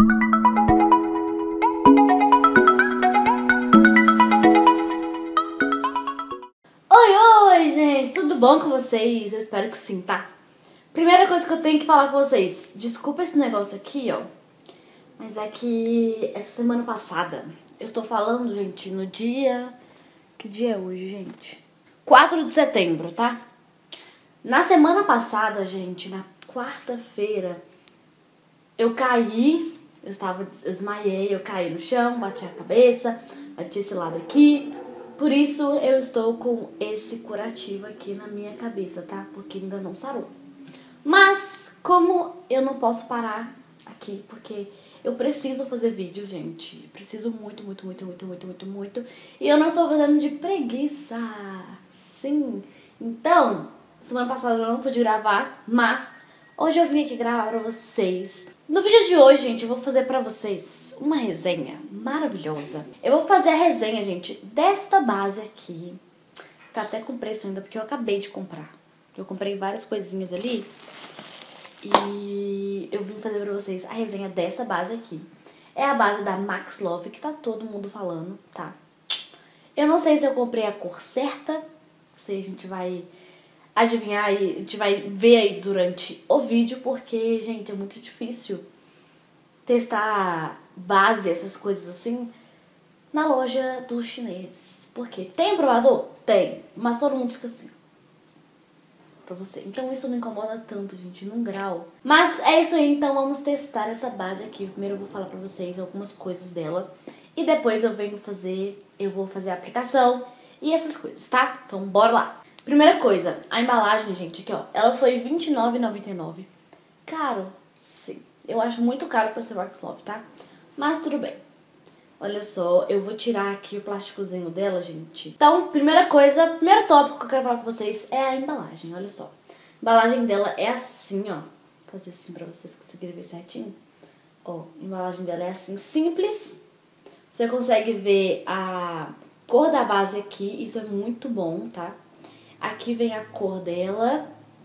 Oi, gente, tudo bom com vocês? Eu espero que sim, tá? Primeira coisa que eu tenho que falar com vocês, desculpa esse negócio aqui, ó, mas é que essa semana passada, eu estou falando, gente, no dia... Que dia é hoje, gente? 4 de setembro, tá? Na semana passada, gente, na quarta-feira, eu caí, eu desmaiei, eu caí no chão, bati a cabeça, bati esse lado aqui. Por isso eu estou com esse curativo aqui na minha cabeça, tá? Porque ainda não sarou. Mas como eu não posso parar aqui, porque eu preciso fazer vídeos, gente. Preciso muito. E eu não estou fazendo de preguiça. Sim. Então, semana passada eu não pude gravar, mas hoje eu vim aqui gravar pra vocês. No vídeo de hoje, gente, eu vou fazer pra vocês uma resenha maravilhosa. Eu vou fazer a resenha, gente, desta base aqui. Tá até com preço ainda, porque eu acabei de comprar. Eu comprei várias coisinhas ali. E eu vim fazer pra vocês a resenha dessa base aqui. É a base da Max Love, que tá todo mundo falando, tá? Eu não sei se eu comprei a cor certa. Se a gente vai adivinhar e a gente vai ver aí durante o vídeo, porque, gente, é muito difícil testar base, essas coisas assim, na loja dos chineses. Porque tem provador? Tem, mas todo mundo fica assim pra você. Então isso não incomoda tanto, gente, num grau. Mas é isso aí, então vamos testar essa base aqui. Primeiro eu vou falar pra vocês algumas coisas dela. E depois eu vou fazer a aplicação e essas coisas, tá? Então bora lá. Primeira coisa, a embalagem, gente, aqui ó, ela foi R$29,99. Caro, sim. Eu acho muito caro pra ser Max Love, tá? Mas tudo bem. Olha só, eu vou tirar aqui o plásticozinho dela, gente. Então, primeira coisa, primeiro tópico que eu quero falar com vocês é a embalagem, olha só. A embalagem dela é assim, ó. Vou fazer assim pra vocês conseguirem ver certinho. Ó, a embalagem dela é assim, simples. Você consegue ver a cor da base aqui, isso é muito bom, tá? Aqui vem a cor dela.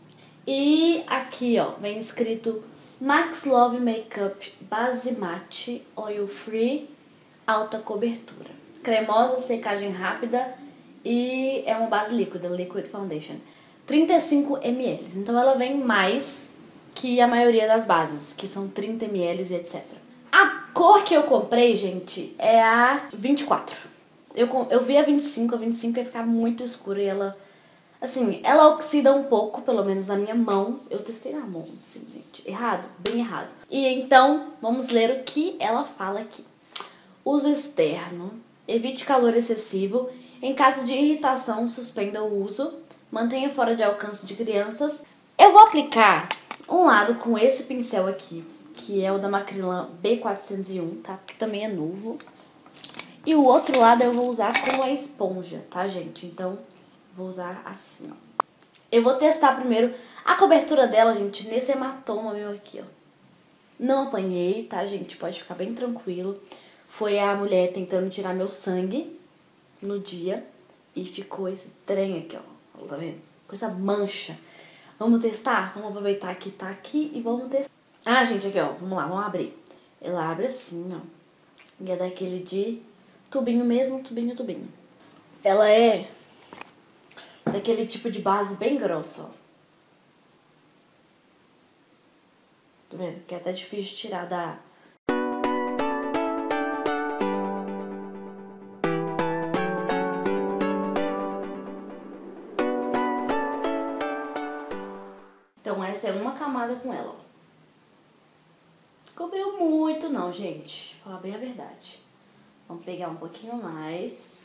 E aqui, ó, vem escrito Max Love Makeup Base Matte Oil Free Alta Cobertura. Cremosa, secagem rápida e é uma base líquida, Liquid Foundation. 35 ml. Então ela vem mais que a maioria das bases, que são 30 ml e etc. A cor que eu comprei, gente, é a 24. Eu vi a 25 ia ficar muito escura e ela... Assim, ela oxida um pouco, pelo menos na minha mão. Eu testei na mão, assim, gente. Errado? Bem errado. E então, vamos ler o que ela fala aqui. Uso externo. Evite calor excessivo. Em caso de irritação, suspenda o uso. Mantenha fora de alcance de crianças. Eu vou aplicar um lado com esse pincel aqui, que é o da Macrylan B401, tá? Que também é novo. E o outro lado eu vou usar com a esponja, tá, gente? Então... vou usar assim, ó. Eu vou testar primeiro a cobertura dela, gente, nesse hematoma meu aqui, ó. Não apanhei, tá, gente? Pode ficar bem tranquilo. Foi a mulher tentando tirar meu sangue no dia. E ficou esse trem aqui, ó. Tá vendo? Com essa mancha. Vamos testar? Vamos aproveitar que tá aqui e vamos testar. Ah, gente, aqui, ó. Vamos lá, vamos abrir. Ela abre assim, ó. E é daquele de tubinho mesmo, tubinho. Ela é... daquele tipo de base bem grossa, ó. Tá vendo? Que é até difícil de tirar da... Então essa é uma camada com ela, ó. Cobriu muito não, gente. Vou falar bem a verdade. Vamos pegar um pouquinho mais...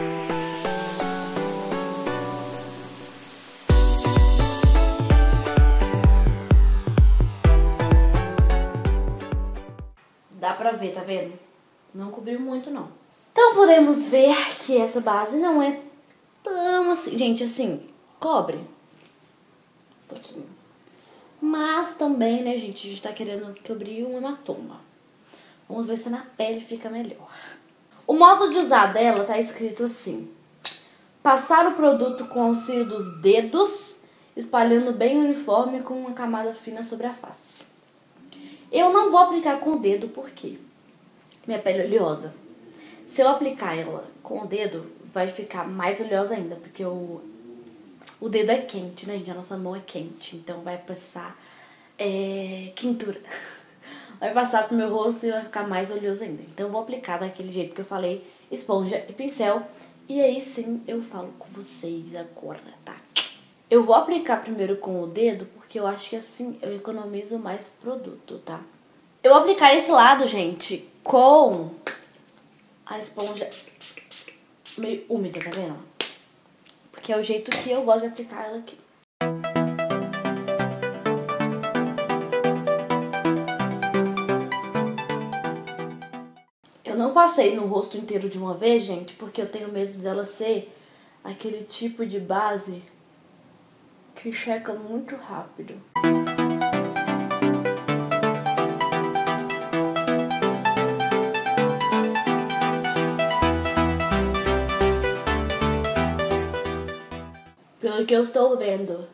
Dá pra ver, tá vendo? Não cobriu muito, não. Então, podemos ver que essa base não é tão assim... Gente, assim, cobre um pouquinho. Mas também, né, gente, a gente tá querendo cobrir um hematoma. Vamos ver se na pele fica melhor. O modo de usar dela tá escrito assim. Passar o produto com auxílio dos dedos, espalhando bem uniforme com uma camada fina sobre a face. Eu não vou aplicar com o dedo porque minha pele é oleosa. Se eu aplicar ela com o dedo, vai ficar mais oleosa ainda, porque o dedo é quente, né, gente? A nossa mão é quente, então vai passar quentura. Vai passar pro meu rosto e vai ficar mais oleoso ainda. Então eu vou aplicar daquele jeito que eu falei, esponja e pincel. E aí sim eu falo com vocês agora, tá? Eu vou aplicar primeiro com o dedo, porque eu acho que assim eu economizo mais produto, tá? Eu vou aplicar esse lado, gente, com a esponja meio úmida, tá vendo? Porque é o jeito que eu gosto de aplicar ela aqui. Eu não passei no rosto inteiro de uma vez, gente, porque eu tenho medo dela ser aquele tipo de base que seca muito rápido. Pelo que eu estou vendo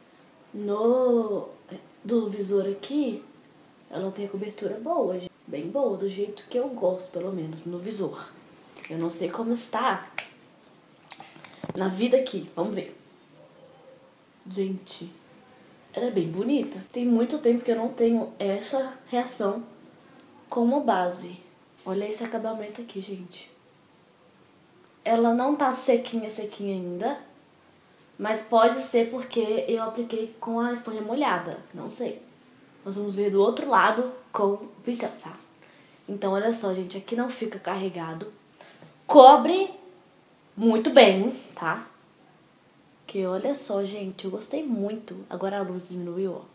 do visor aqui, ela tem a cobertura boa, gente. Bem boa, do jeito que eu gosto, pelo menos, no visor. Eu não sei como está na vida aqui, vamos ver. Gente, ela é bem bonita. Tem muito tempo que eu não tenho essa reação como base. Olha esse acabamento aqui, gente. Ela não tá sequinha ainda, mas pode ser porque eu apliquei com a esponja molhada, não sei. Nós vamos ver do outro lado com o pincel, tá? Então, olha só, gente, aqui não fica carregado. Cobre muito bem, tá? Que olha só, gente, eu gostei muito. Agora a luz diminuiu, ó.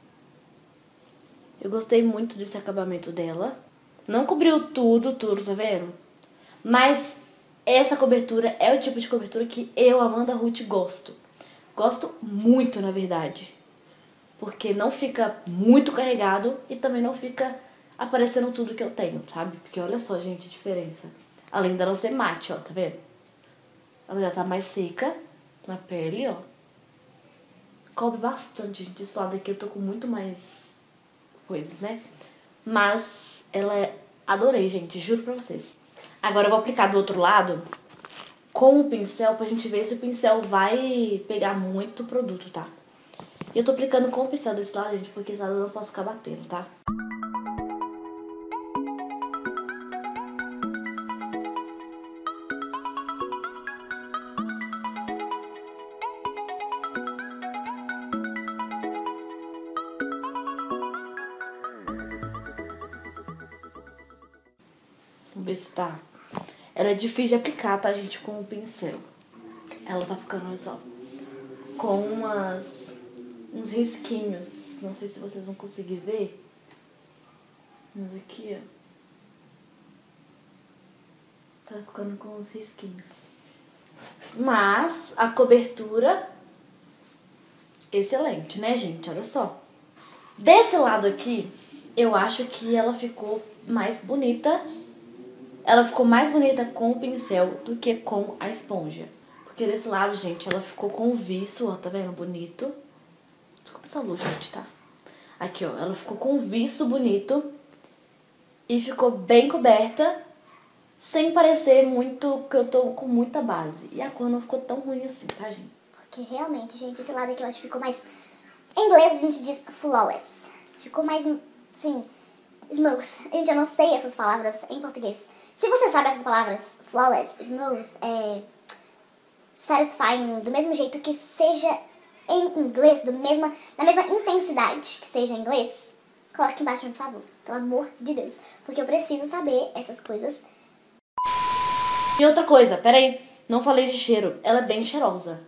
Eu gostei muito desse acabamento dela. Não cobriu tudo, tá vendo? Mas essa cobertura é o tipo de cobertura que eu, Amanda Ruth, gosto. Gosto muito, na verdade. Porque não fica muito carregado e também não fica aparecendo tudo que eu tenho, sabe? Porque olha só, gente, a diferença. Além dela ser mate, ó, tá vendo? Ela já tá mais seca na pele, ó. Cobre bastante, gente. Esse lado aqui eu tô com muito mais coisas, né? Mas adorei, gente, juro pra vocês. Agora eu vou aplicar do outro lado com o pincel pra gente ver se o pincel vai pegar muito produto, tá? E eu tô aplicando com o pincel desse lado, gente, porque esse lado eu não posso ficar batendo, tá? Vamos ver se tá. Ela é difícil de aplicar, tá, gente, com o pincel. Ela tá ficando, olha só, com uns risquinhos. Não sei se vocês vão conseguir ver. Mas aqui, ó. Tá ficando com uns risquinhos. Mas a cobertura, excelente, né, gente? Olha só. Desse lado aqui, eu acho que ela ficou mais bonita. Ela ficou mais bonita com o pincel do que com a esponja. Porque desse lado, gente, ela ficou com o viço, ó, tá vendo? Bonito. Desculpa essa luz, gente, tá? Aqui, ó, ela ficou com o viço bonito e ficou bem coberta, sem parecer muito que eu tô com muita base. E a cor não ficou tão ruim assim, tá, gente? Porque realmente, gente, esse lado aqui eu acho que ficou mais... Em inglês a gente diz flawless. Ficou mais, assim, smooth. Gente, eu não sei essas palavras em português. Se você sabe essas palavras, flawless, smooth, satisfying, do mesmo jeito que seja em inglês, da mesma intensidade que seja em inglês, coloque aqui embaixo, por favor. Pelo amor de Deus. Porque eu preciso saber essas coisas. E outra coisa, peraí, não falei de cheiro. Ela é bem cheirosa.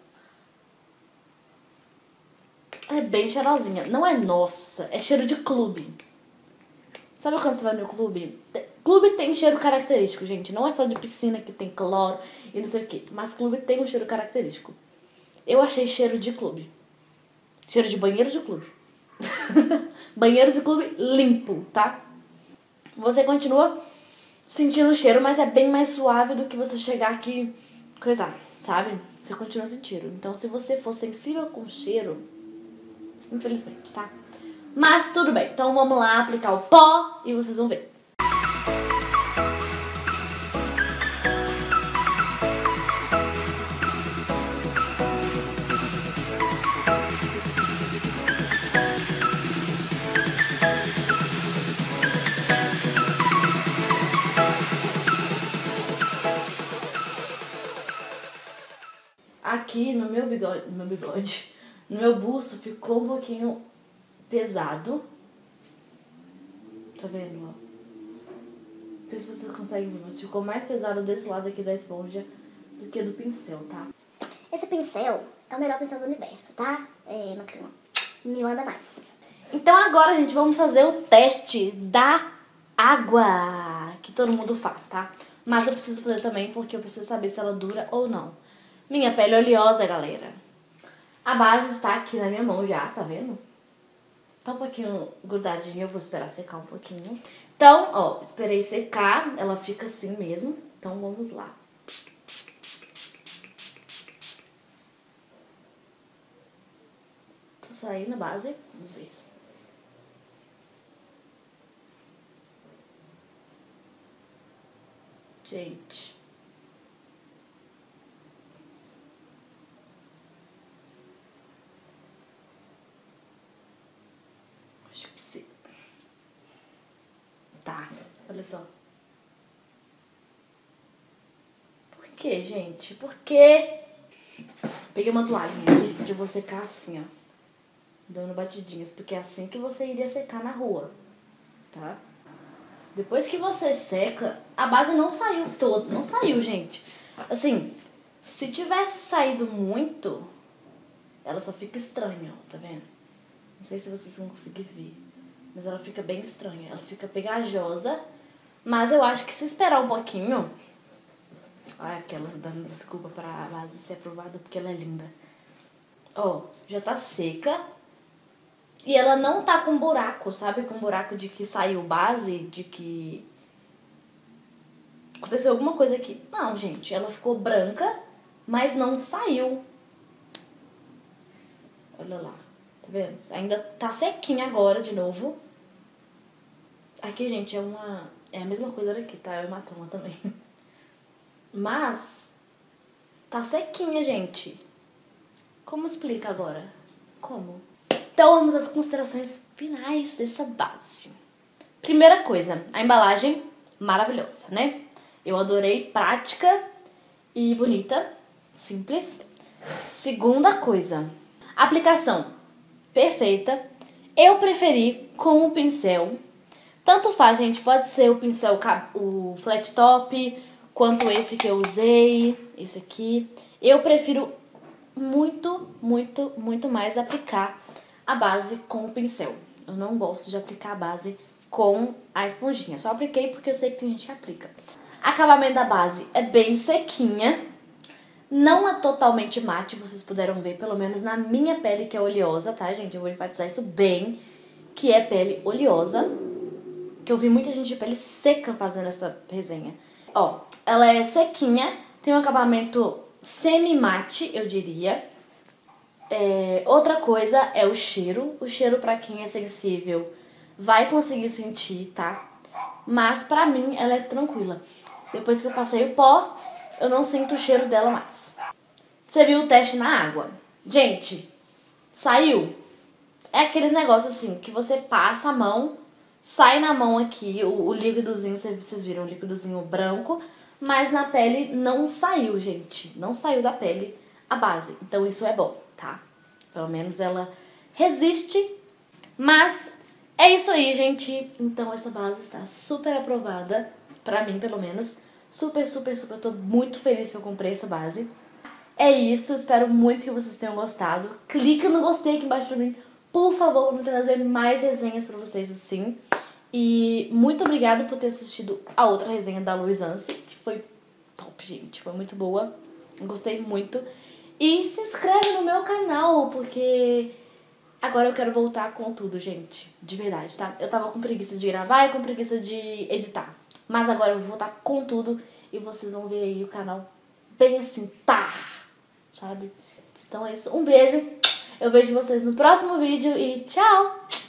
Ela é bem cheirosinha. Não é nossa, é cheiro de clube. Sabe quando você vai no clube? Clube tem cheiro característico, gente. Não é só de piscina que tem cloro e não sei o quê. Mas clube tem um cheiro característico. Eu achei cheiro de clube. Cheiro de banheiro de clube. Banheiro de clube limpo, tá? Você continua sentindo o cheiro, mas é bem mais suave do que você chegar aqui e coisar, sabe? Você continua sentindo. Então, se você for sensível com cheiro, infelizmente, tá? Mas tudo bem, então vamos lá aplicar o pó e vocês vão ver. Aqui no meu bigode, no meu buço ficou um pouquinho pesado. Tá vendo, ó? Não sei se vocês conseguem ver, mas ficou mais pesado desse lado aqui da esponja do que do pincel, tá? Esse pincel é o melhor pincel do universo, tá? Macrina, me manda mais. Então agora, gente, vamos fazer o teste da água, que todo mundo faz, tá? Mas eu preciso fazer também porque eu preciso saber se ela dura ou não. Minha pele é oleosa, galera. A base está aqui na minha mão já, tá vendo? Tá um pouquinho grudadinha, eu vou esperar secar um pouquinho. Então, ó, esperei secar, ela fica assim mesmo. Então, vamos lá. Tô saindo a base, vamos ver. Gente. Acho que sim. Tá, olha só. Por que, gente? Por quê? Peguei uma toalhinha aqui, gente, eu vou secar assim, ó. Dando batidinhas, porque é assim que você iria secar na rua, tá? Depois que você seca, a base não saiu toda, não saiu, gente. Assim, se tivesse saído muito, ela só fica estranha, ó, tá vendo? Não sei se vocês vão conseguir ver, mas ela fica bem estranha, ela fica pegajosa, mas eu acho que se esperar um pouquinho... Ai, aquelas dando desculpa pra base ser aprovada porque ela é linda. Ó, já tá seca. E ela não tá com buraco, sabe? Com buraco de que saiu base, de que aconteceu alguma coisa aqui. Não, gente, ela ficou branca, mas não saiu. Olha lá, tá vendo? Ainda tá sequinha agora de novo. Aqui, gente, é a mesma coisa daqui, tá? É hematoma também. Mas tá sequinha, gente. Como explica agora? Como? Então vamos às considerações finais dessa base. Primeira coisa, a embalagem maravilhosa, né? Eu adorei, prática e bonita, simples. Segunda coisa, aplicação perfeita. Eu preferi com o pincel. Tanto faz, gente, pode ser o pincel, o flat top, quanto esse que eu usei, esse aqui. Eu prefiro muito, muito, muito mais aplicar a base com o pincel. Eu não gosto de aplicar a base com a esponjinha. Só apliquei porque eu sei que tem gente que aplica. Acabamento da base é bem sequinha. Não é totalmente mate, vocês puderam ver, pelo menos na minha pele que é oleosa, tá, gente? Eu vou enfatizar isso bem, que é pele oleosa. Que eu vi muita gente de pele seca fazendo essa resenha. Ó, ela é sequinha, tem um acabamento semi-mate, eu diria. Outra coisa é o cheiro. O cheiro, pra quem é sensível, vai conseguir sentir, tá? Mas pra mim, ela é tranquila. Depois que eu passei o pó, eu não sinto o cheiro dela mais. Você viu o teste na água? Gente, saiu. É aqueles negócios assim, que você passa a mão, sai na mão aqui, o líquidozinho, vocês viram o líquidozinho branco, mas na pele não saiu, gente. Não saiu da pele a base. Então isso é bom, tá? Pelo menos ela resiste. Mas é isso aí, gente. Então essa base está super aprovada, pra mim pelo menos. Super, super, super. Eu tô muito feliz que eu comprei essa base. É isso, espero muito que vocês tenham gostado. Clica no gostei aqui embaixo pra mim, por favor, pra eu trazer mais resenhas pra vocês assim. E muito obrigada por ter assistido a outra resenha da Luisance, que foi top, gente. Foi muito boa. Gostei muito. E se inscreve no meu canal, porque agora eu quero voltar com tudo, gente. De verdade, tá? Eu tava com preguiça de gravar e com preguiça de editar. Mas agora eu vou voltar com tudo e vocês vão ver aí o canal bem assim, tá? Sabe? Então é isso. Um beijo. Eu vejo vocês no próximo vídeo e tchau!